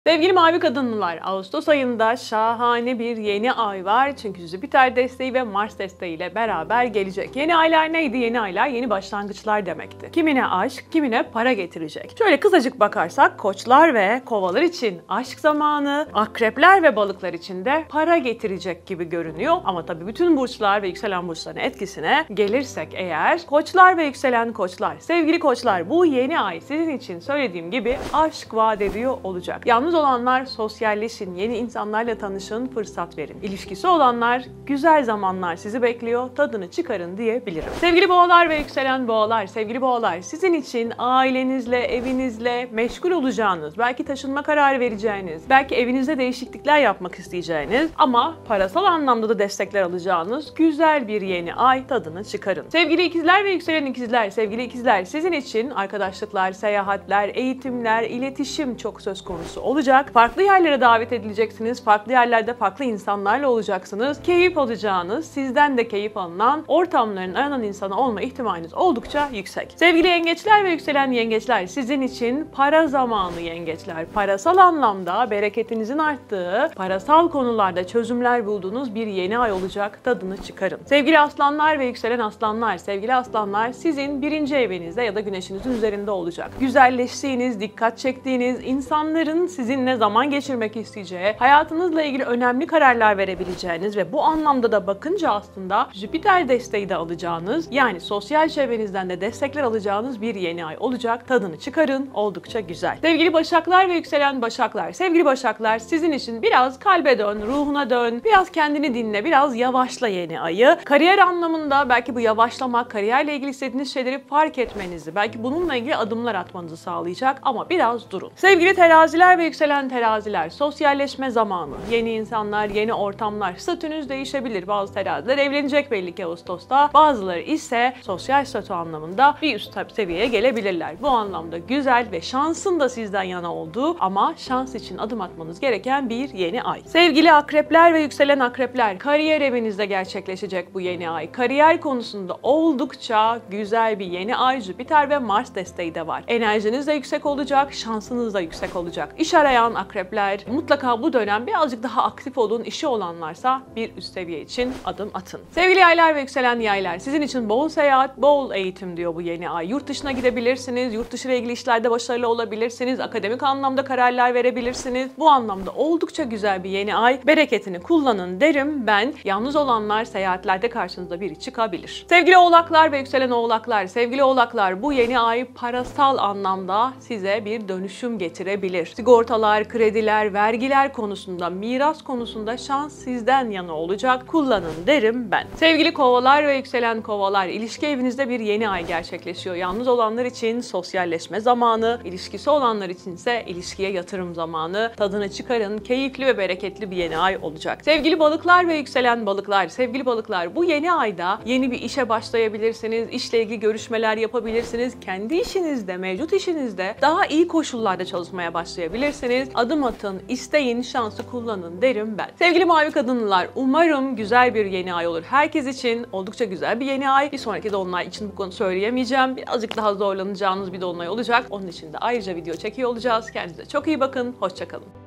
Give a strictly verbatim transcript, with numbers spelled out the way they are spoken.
Sevgili mavi kadınlılar, Ağustos ayında şahane bir yeni ay var. Çünkü Jüpiter desteği ve Mars desteği ile beraber gelecek. Yeni aylar neydi? Yeni aylar yeni başlangıçlar demekti. Kimine aşk, kimine para getirecek. Şöyle kısacık bakarsak koçlar ve kovalar için aşk zamanı, akrepler ve balıklar için de para getirecek gibi görünüyor. Ama tabii bütün burçlar ve yükselen burçların etkisine gelirsek eğer, koçlar ve yükselen koçlar, sevgili koçlar, bu yeni ay sizin için söylediğim gibi aşk vaat ediyor olacak. Yalnız olanlar sosyalleşin, yeni insanlarla tanışın, fırsat verin. İlişkisi olanlar güzel zamanlar sizi bekliyor, tadını çıkarın diyebilirim. Sevgili boğalar ve yükselen boğalar, sevgili boğalar, sizin için ailenizle, evinizle meşgul olacağınız, belki taşınma kararı vereceğiniz, belki evinizde değişiklikler yapmak isteyeceğiniz ama parasal anlamda da destekler alacağınız güzel bir yeni ay, tadını çıkarın. Sevgili ikizler ve yükselen ikizler, sevgili ikizler, sizin için arkadaşlıklar, seyahatler, eğitimler, iletişim çok söz konusu olacak. Farklı yerlere davet edileceksiniz. Farklı yerlerde farklı insanlarla olacaksınız. Keyif alacağınız, sizden de keyif alınan ortamların aranan insana olma ihtimaliniz oldukça yüksek. Sevgili yengeçler ve yükselen yengeçler, sizin için para zamanı yengeçler. Parasal anlamda bereketinizin arttığı, parasal konularda çözümler bulduğunuz bir yeni ay olacak. Tadını çıkarın. Sevgili aslanlar ve yükselen aslanlar, sevgili aslanlar, sizin birinci evinizde ya da güneşinizin üzerinde olacak. Güzelleştiğiniz, dikkat çektiğiniz, insanların sizinle zaman geçirmek isteyeceği, hayatınızla ilgili önemli kararlar verebileceğiniz ve bu anlamda da bakınca aslında Jüpiter desteği de alacağınız, yani sosyal çevrenizden de destekler alacağınız bir yeni ay olacak. Tadını çıkarın, oldukça güzel. Sevgili başaklar ve yükselen başaklar, sevgili başaklar, sizin için biraz kalbe dön, ruhuna dön, biraz kendini dinle, biraz yavaşla yeni ayı. Kariyer anlamında belki bu yavaşlamak, kariyerle ilgili istediğiniz şeyleri fark etmenizi, belki bununla ilgili adımlar atmanızı sağlayacak ama biraz durun. Sevgili teraziler ve yükselen teraziler, sosyalleşme zamanı, yeni insanlar, yeni ortamlar, statünüz değişebilir. Bazı teraziler evlenecek belli ki Ağustos'ta, bazıları ise sosyal statü anlamında bir üst seviyeye gelebilirler. Bu anlamda güzel ve şansın da sizden yana olduğu ama şans için adım atmanız gereken bir yeni ay. Sevgili akrepler ve yükselen akrepler, kariyer evinizde gerçekleşecek bu yeni ay. Kariyer konusunda oldukça güzel bir yeni ay, Jüpiter ve Mars desteği de var. Enerjiniz de yüksek olacak, şansınız da yüksek olacak. İş arayan akrepler, mutlaka bu dönem birazcık daha aktif olun, işi olanlarsa bir üst seviye için adım atın. Sevgili yaylar ve yükselen yaylar, sizin için bol seyahat, bol eğitim diyor bu yeni ay. Yurt dışına gidebilirsiniz, yurt dışı ile ilgili işlerde başarılı olabilirsiniz, akademik anlamda kararlar verebilirsiniz. Bu anlamda oldukça güzel bir yeni ay. Bereketini kullanın derim ben. Yalnız olanlar seyahatlerde karşınıza biri çıkabilir. Sevgili oğlaklar ve yükselen oğlaklar, sevgili oğlaklar, bu yeni ay parasal anlamda size bir dönüşüm getirebilir. Sigortalar, krediler, vergiler konusunda, miras konusunda şans sizden yana olacak. Kullanın derim ben. Sevgili kovalar ve yükselen kovalar, ilişki evinizde bir yeni ay gerçekleşiyor. Yalnız olanlar için sosyalleşme zamanı, ilişkisi olanlar için ise ilişkiye yatırım zamanı. Tadını çıkarın, keyifli ve bereketli bir yeni ay olacak. Sevgili balıklar ve yükselen balıklar, sevgili balıklar, bu yeni ayda yeni bir işe başlayabilirsiniz, işle ilgili görüşmeler yapabilirsiniz, kendi işinizde, mevcut işinizde daha iyi koşullarda çalışmaya başlayabilirsiniz. Adım atın, isteyin, şansı kullanın derim ben. Sevgili mavi kadınlar, umarım güzel bir yeni ay olur. Herkes için oldukça güzel bir yeni ay. Bir sonraki dolunay için bu konu söyleyemeyeceğim. Birazcık daha zorlanacağınız bir dolunay olacak. Onun için de ayrıca video çekiyor olacağız. Kendinize çok iyi bakın. Hoşça kalın.